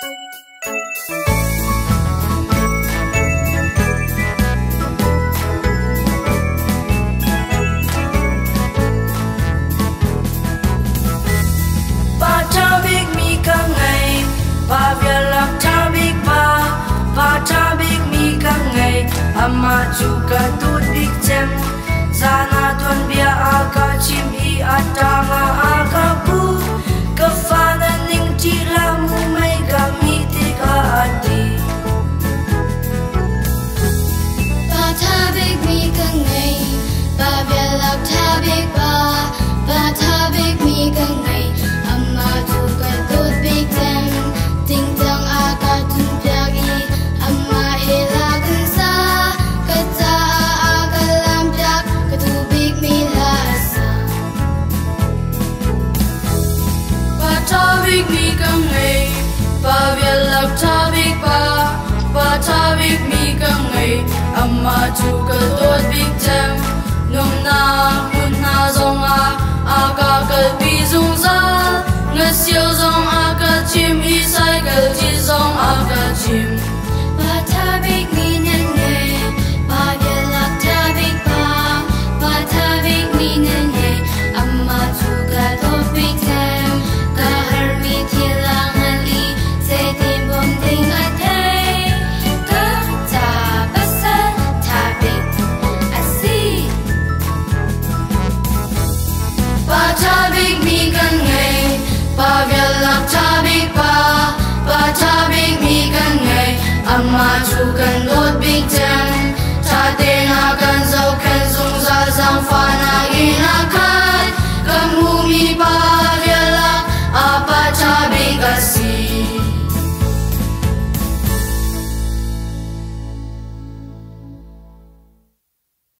Ama juga tudik jam Zana tuan bia aga chim hi atanga aga bu Kefana ning tilamu may gamiti ka ati Ba tabik mi kang ngay Ba bialak tabik ba Ba tabik mi kang ngay Ama juga tudik jam Ting tang aga tung piagi Ama ilagang sa Tabik mi kang ngay Ba bialak tabik ba Ba tabik mi kang ngay Amma juga tuat big jam Nung na hun na zong a Aga kalbi zung za Nga siêu zong aga chim Hi sai kal chi zong aga chim